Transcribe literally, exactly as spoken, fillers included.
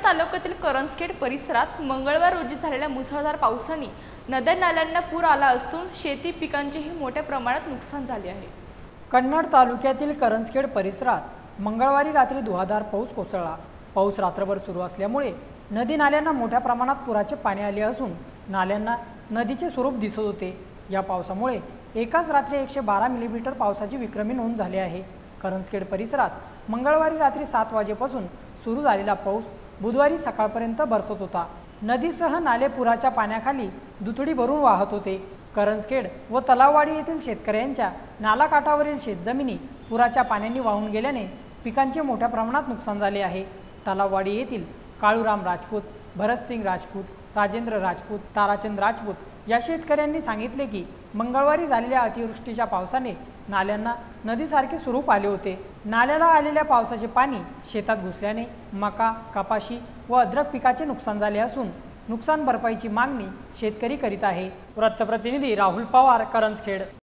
तालुक्यातील करंजखेड परिसरात मंगळवार रोजी झालेल्या मुसळधार पावसाने नद्या नाल्यांना पूर आला असून शेती पिकांचेही मोठ्या प्रमाणात नुकसान झाले आहे। कन्नड तालुक्यातील करंजखेड परिसरात मंगळवारी रात्री धुवाधार पाऊस कोसळला। पाऊस रात्रभर सुरू असल्यामुळे नदी नाल्यांना मोठ्या प्रमाणात पुराचे पाणी आले असून नाल्यांना नदीचे स्वरूप दिसत होते। या पावसामुळे एकाच रात्री एकशे बारा मिलीमीटर पावसाची विक्रमी नोंद झाली आहे। करंजखेड परिसरात मंगळवारी रात्री सात वाजेपासून सुरू झालेला पाऊस बुधवारी सकाळपर्यंत बरसत होता। नदीसह नाले पुराच्या पाण्याखाली दुथडी भरून वाहत होते। करंजखेड व तलाववाडी येथील शेतकऱ्यांच्या नालाकाठावरील शेतजमिनी पुराच्या पाण्याने वाहून गेल्याने पिकांचे मोठ्या प्रमाणात नुकसान झाले आहे। तलाववाडी येथील काळूराम राजपूत, भरतसिंग राजपूत, राजेंद्र राजपूत, ताराचंद राजपूत या शेतकऱ्यांनी सांगितले की मंगळवारी झालेल्या अतिवृष्टीच्या पावसाने नाल्यांना नदीसारखे स्वरूप आले होते। नाल्याला आलेल्या पावसाचे पाणी शेतात घुसल्याने मका, कपाशी व अद्रक पिकाचे नुकसान झाले असून नुकसान भरपाईची मागणी शेतकरी करीत आहे। वृत्तप्रतिनिधी राहुल पवार, करंजखेड।